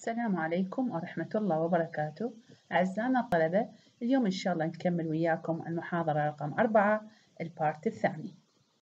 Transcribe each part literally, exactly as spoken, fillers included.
السلام عليكم ورحمة الله وبركاته. أعزائنا الطلبة، اليوم إن شاء الله نكمل وياكم المحاضرة رقم أربعة البارت الثاني.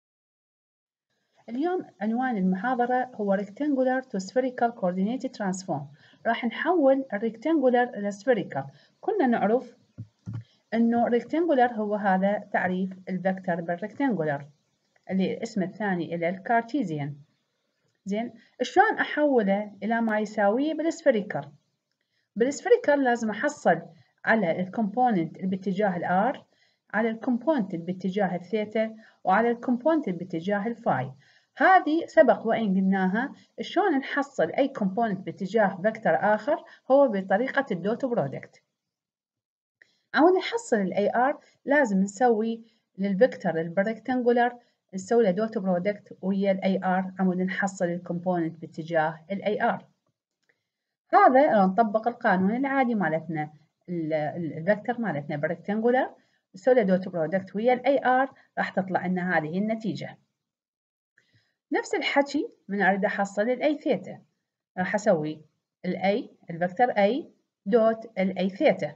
اليوم عنوان المحاضرة هو Rectangular to Spherical Coordinated Transform. راح نحول الريكتانجولار إلى spherical. كنا نعرف إنه rectangular هو هذا تعريف الفكتور بالريكتانجولار اللي الاسم الثاني إلى الكارتيزيان. زين، شلون أحوله إلى ما يساويه بالسفيريكال؟ بالسفيريكال لازم أحصل على الكومبوننت اللي باتجاه الآر، على الكومبوننت اللي باتجاه الثيتا، وعلى الكومبوننت اللي باتجاه الفاي. هذه سبق وإن قلناها شلون نحصل أي كومبوننت باتجاه فكتور آخر هو بطريقة الدوت برودكت. أو نحصل الأي آر لازم نسوي للفكتور الريكتانجولار نسوي له دوت برودكت ويا الأي آر عمود نحصل الكومبوننت باتجاه الأي آر. هذا لو نطبق القانون العادي مالتنا الفكتور مالتنا بالريكتانجولار نسوي له دوت برودكت ويا الاي ار راح تطلع لنا هذه النتيجة. نفس الحكي من اريد احصل الاي ثيتا راح اسوي الاي الفكتور اي دوت الاي ثيتا،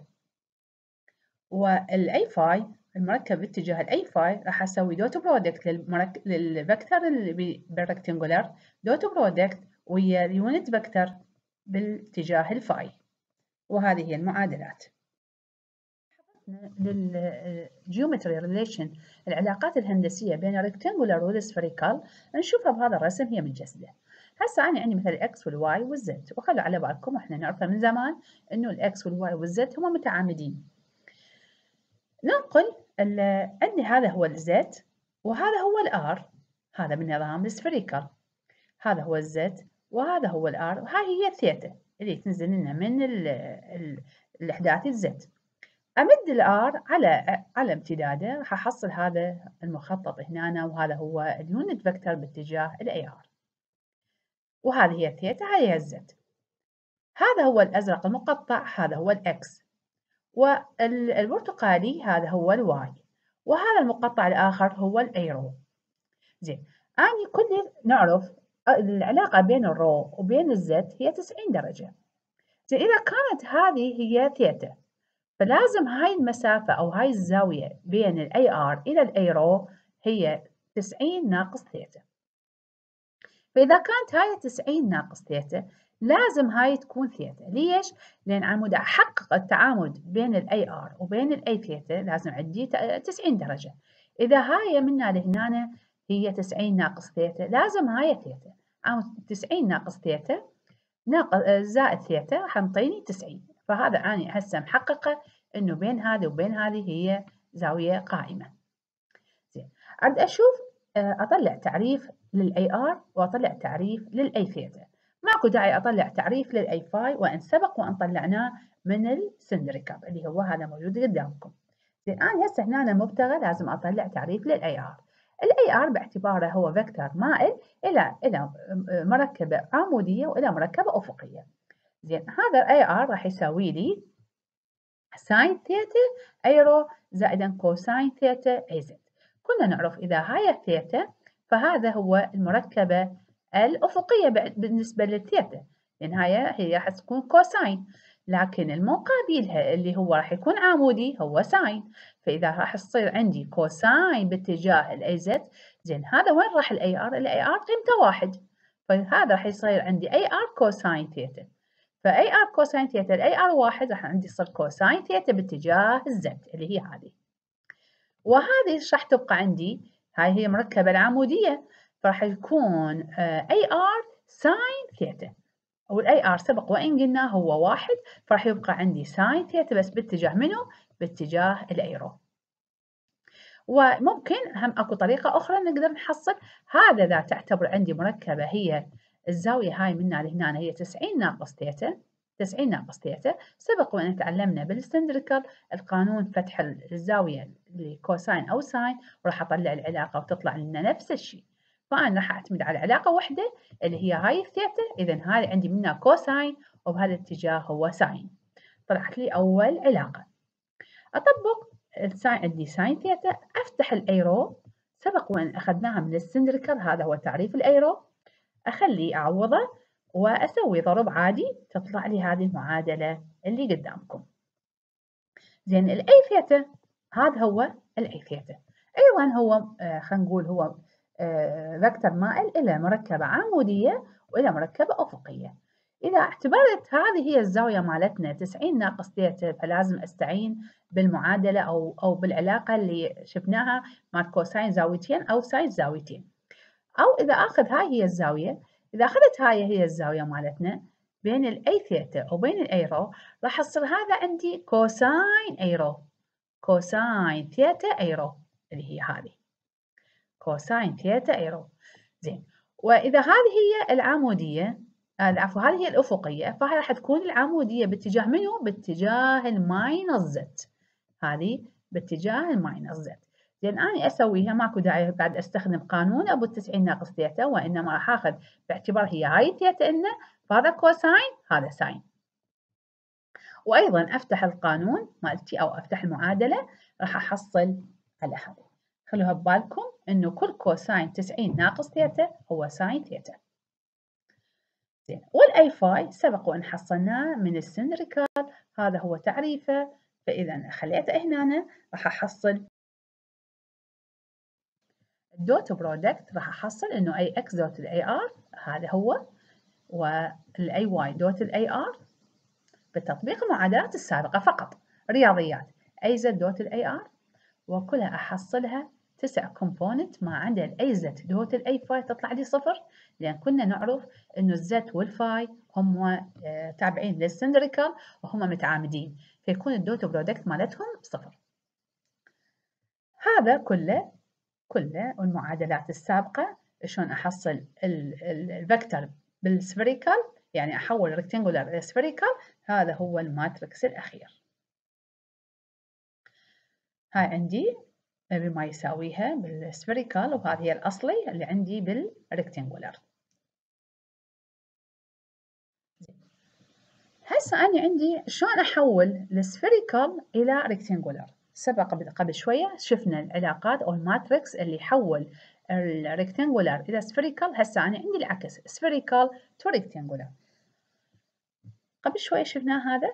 والاي فاي المركب باتجاه الاي فاي راح اسوي دوت برودكت للمرك... للفكتور اللي بالريكتانجولار دوت برودكت ويا اليونت فكتور باتجاه الفاي. وهذه هي المعادلات. للجيومتري ريليشن العلاقات الهندسية بين الريكتانجولار والسفيريكال نشوفها بهذا الرسم هي متجسدة. هسه أنا عندي مثل الإكس والواي والزد، وخلوا على بالكم إحنا نعرفها من زمان إنه الإكس والواي والزد هما متعامدين. ننقل عندي هذا هو الزد وهذا هو الآر، هذا من نظام السفيريكال. هذا هو الزد وهذا هو الآر وهاي هي الثيتا اللي تنزل لنا من ال ال الأحداث الزد. أمد الآر على على امتداده راح أحصل هذا المخطط هنا، وهذا هو اليونت فكتور باتجاه الأي آر. وهذه هي الثيتا، هذه هي الزد. هذا هو الأزرق المقطع، هذا هو الإكس، والبرتقالي هذا هو الواي، وهذا المقطع الآخر هو الأيرو. زين، أني كل نعرف العلاقة بين الرو وبين الزد هي تسعين درجة. زين، إذا كانت هذه هي ثيتا فلازم هاي المسافة أو هاي الزاوية بين الأي آر إلى الأي رو هي تسعين ناقص ثيتا. فإذا كانت هاي تسعين ناقص ثيتا لازم هاي تكون ثيتا. ليش؟ لأن عمود أحقق التعامد بين الأي آر وبين الأي ثيتا لازم عندي تسعين درجة. إذا هاي منا لهنا هي تسعين ناقص ثيتا لازم هاي ثيتا. عمود تسعين ناقص ثيتا ناقص زائد ثيتا راح ينطيني تسعين. فهذا أنا هسه محققة إنه بين هذه وبين هذه هي زاوية قائمة. زين، أريد أشوف أطلع تعريف للأي آر وأطلع تعريف للأي ثيتا. ماكو داعي أطلع تعريف للأي فاي وإن سبق وأن طلعناه من السندريكال اللي هو هذا موجود قدامكم. زين، أنا هسه هنا مبتغى لازم أطلع تعريف للأي آر. الأي آر باعتباره هو فكتور مائل إلى إلى مركبة عمودية وإلى مركبة أفقية. زين، هذا الأي آر راح يساوي لي ساين ثيتا أي رو زائدا كوساين ثيتا أي زد. كنا نعرف إذا هاي الثيتا فهذا هو المركبة الأفقية بالنسبة للثيتا، لأن هاي هي راح تكون كوساين، لكن المقابلها اللي هو راح يكون عمودي هو ساين. فإذا راح تصير عندي كوساين باتجاه الأي زد، زين هذا وين راح الأي آر؟ الأي آر قيمته واحد، فهذا راح يصير عندي أي آر كوساين ثيتا. فأي آر كوساين ثيتا الأي آر واحد راح عندي يصير كوساين ثيتا باتجاه الزد اللي هي هذه. وهذه راح تبقى عندي هاي هي مركبة العمودية، فراح يكون أي آر ساين ثيتا، والأي آر سبق وإن قلنا هو واحد، فراح يبقى عندي ساين ثيتا بس باتجاه منو؟ باتجاه الأيرو. وممكن هم أكو طريقة أخرى نقدر نحصل هذا إذا تعتبر عندي مركبة هي الزاوية هاي منا لهنا هي تسعين ناقص ثيتا، تسعين ناقص ثيتا سبق وأن تعلمنا بالسندريكال القانون فتح الزاوية لكوساين أو ساين وراح أطلع العلاقة وتطلع لنا نفس الشيء. فأنا راح أعتمد على علاقة واحدة اللي هي هاي الثيتا، إذا هذه عندي منها كوساين وبهذا الاتجاه هو ساين. طلعت لي أول علاقة. أطبق الساين، عندي ساين ثيتا، أفتح الأيرو سبق وأن أخذناها من السندريكال، هذا هو تعريف الأيرو، أخليه أعوضه وأسوي ضرب عادي تطلع لي هذه المعادلة اللي قدامكم. زين الأي ثيتا هذا هو الأي ثيتا، أيضا هو آه خلينا نقول هو آه فكتور مائل إلى مركبة عمودية وإلى مركبة أفقية. إذا اعتبرت هذه هي الزاوية مالتنا تسعين ناقص ثيتا، فلازم أستعين بالمعادلة أو أو بالعلاقة اللي شفناها مع كوساين زاويتين أو ساين زاويتين. أو إذا آخذ هاي هي الزاوية، إذا أخذت هاي هي الزاوية مالتنا بين الأي ثيتا وبين الأي رو، راح يصير هذا عندي كوساين أي رو، كوساين ثيتا أي رو اللي هي هذه كوساين ثيتا أي رو. زين، وإذا هذه هي العمودية آه عفوا هذه هي الأفقية، فهي راح تكون العمودية باتجاه منو؟ باتجاه الماينس زد، هذه باتجاه الماينس زد. زين أنا أسويها ماكو داعي بعد أستخدم قانون أبو التسعين ناقص ثيتا، وإنما راح آخذ باعتبار هي هاي ثيتا إلنا، فهذا كوساين هذا ساين. وأيضا أفتح القانون مالتي أو أفتح المعادلة راح أحصل على هذا. خلوها ببالكم إنه كل كوساين تسعين ناقص ثيتا هو ساين ثيتا. زين، والأي فاي سبق وأن حصلناه من السندريكال، هذا هو تعريفه، فإذا خليته هنا راح أحصل الدوت برودكت، راح أحصل إنه أي إكس دوت الأي آر هذا هو، والأي واي دوت الأي آر بتطبيق المعادلات السابقة فقط رياضيات، أي زد دوت الأي آر وكلها أحصلها تسع كومبوننت ما عدا الأي زد دوت الأي فاي تطلع لي صفر، لأن كنا نعرف إنه الزد والفاي هم تابعين للسندريكال وهم متعامدين، فيكون الدوت برودكت مالتهم صفر. هذا كله كله والمعادلات السابقة شلون أحصل الفكتور بالسفيريكال، يعني أحول ريكتانجولار إلى سفيريكال، هذا هو الماتريكس الأخير. هاي عندي بما يساويها بالسفيريكال، وهذه هي الأصلي اللي عندي بالريكتانجولار. هسه أنا عندي شلون أحول السفيريكال إلى ريكتانجولار. سبق قبل شوية شفنا العلاقات أو الماتريكس اللي يحول الريكتانجولار إلى سفيريكال، هسه أنا عندي العكس سفيريكال تو ريكتانجولار. قبل شوية شفنا هذا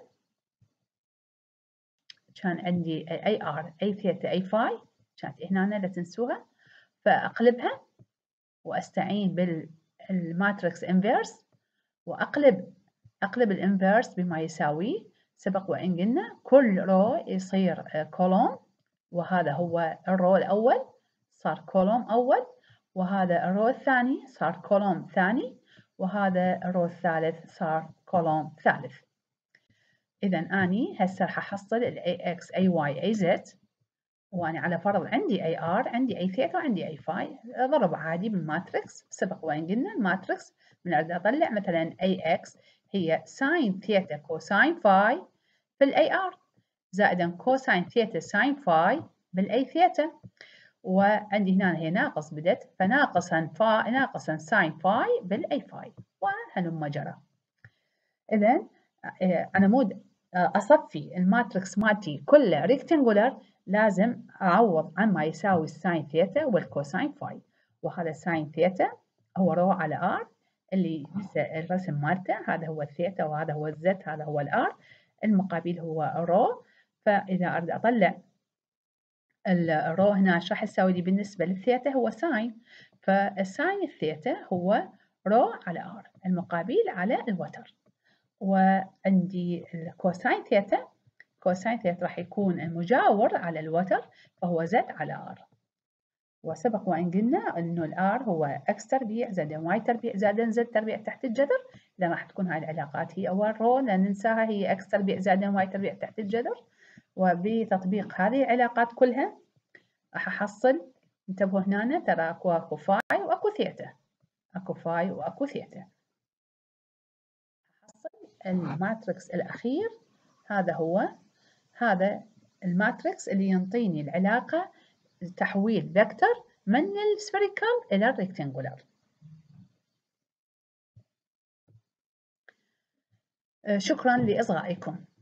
كان عندي أي آر أي ثيتا أي فاي، كانت هنا لا تنسوها، فأقلبها وأستعين بالماتريكس انفيرس وأقلب أقلب الانفيرس بما يساوي سبق وإن قلنا كل رو يصير كولوم، وهذا هو الرو الأول صار كولوم أول، وهذا الرو الثاني صار كولوم ثاني، وهذا الرو الثالث صار كولوم ثالث. إذا أني هسه راح أحصل ال إيه إكس إيه واي إيه زد، وأنا على فرض عندي إيه آر عندي إيه ثيتا وعندي إيه فاي، ضرب عادي بالماتريكس سبق وإن قلنا الماتريكس من أريد أطلع مثلا إيه إكس هي ساين ثيتا كوساين فاي في الإيه آر زائدا كوساين ثيتا ساين فاي بالإيه ثيتا، وعندي هنا هي ناقص بدت فناقصا فاي ناقصا ساين فاي بالإيه فاي وهلم جرى. إذا أنا مود أصفي الماتريكس مالتي كله ريكتانجولار، لازم أعوض عن ما يساوي الساين ثيتا والكوساين فاي، وهذا ساين ثيتا هو رو على ار اللي الرسم مالته، هذا هو الثيتا وهذا هو الزد هذا هو الار، المقابل هو رو، فإذا أريد أطلع الرو هنا ايش راح يساوي لي بالنسبة للثيتا هو ساين، فالساين الثيتا هو رو على ار المقابل على الوتر، وعندي الكوساين ثيتا كوساين ثيتا راح يكون المجاور على الوتر فهو زد على ار، وسبق وان قلنا انه الار هو اكس تربيع زائد واي تربيع زائد زد تربيع تحت الجذر، اذا راح تكون هاي العلاقات هي اول رو لا ننساها هي اكس تربيع زائد واي تربيع تحت الجذر، وبتطبيق هذه العلاقات كلها راح احصل انتبهوا هنا ترى اكو اكو فاي واكو ثيتا اكو فاي واكو ثيتا، الماتريكس الأخير هذا هو هذا الماتريكس اللي ينطيني العلاقة تحويل فيكتور من السفيريكال إلى الريكتانجولار. شكرا لإصغائكم.